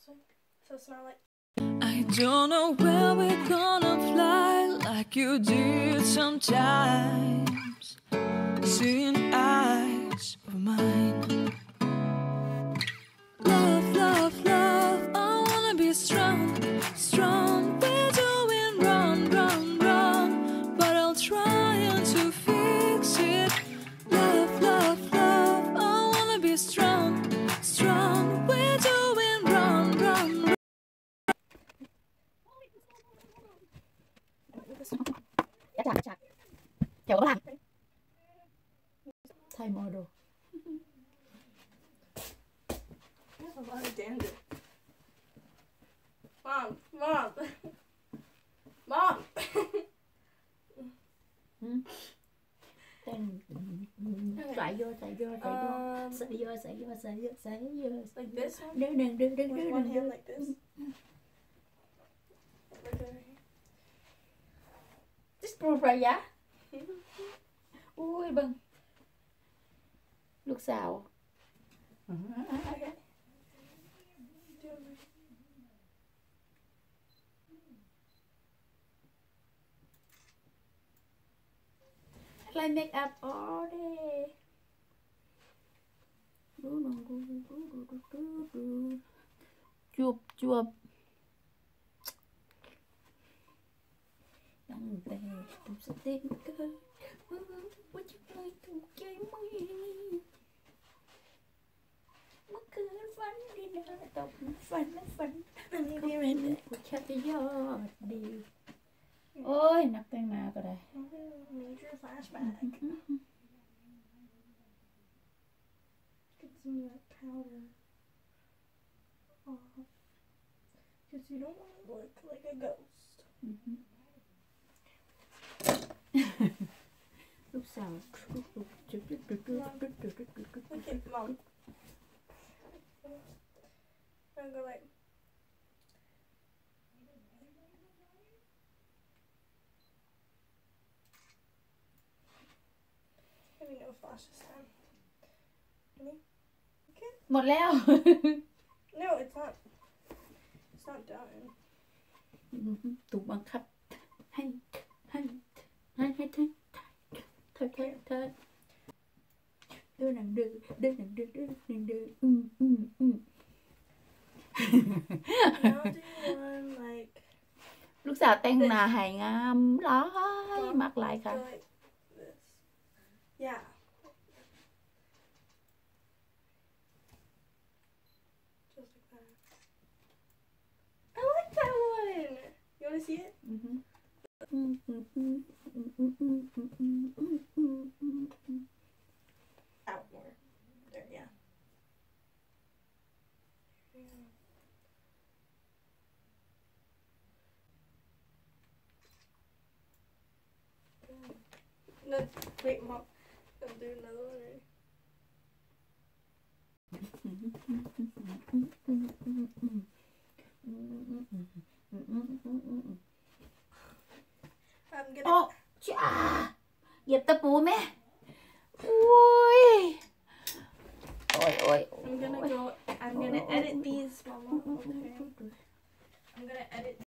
So it's not like I don't know where we're gonna fly like you did sometimes. Seeing eyes of mine. Love, love, love, I wanna be strong, strong. We're doing wrong, wrong, wrong, but I'll try to fix it. Love, love, love, I wanna be strong, strong. We're doing wrong, wrong, wrong. Chặt chào các bạn. Thay model. That's a lot of dandruff. Mom, Mom, Mom. Xài vô. Like this one? Đừng. With one hand like this? Like that. Just proof right giá. Ui bưng. Lúc xào. Okay. Like make up all day. Chuột. Đăng về trong sự tình cơ. What you like to chơi mi? Mất cứ phấn đi nữa tộc phấn. Của cha cái gió đi. Ôi nắp tay mà cơ đây. Major flashback. Get some of that powder off. Because you don't want to look like a ghost. Lúc sau. Okay, Mom. I'm gonna go like. Maybe no flash this time. Ready? Okay. Một leo. No, it's not. It's not done. Tụ bằng khắp. Hay. Thôi. Đưa. Now do one like. Lúc sau tên là hàng lói mặt lại Go cả. like this. Yeah. Just like that. I like that one. You want to see it? Out more. There, yeah. No, wait, Mom. I'll do another one. Ready? I'm gonna. Ô, chà. Dẹp tập bùa mẹ. Ui. Ôi. I'm gonna edit these, Mama. Okay. I'm gonna edit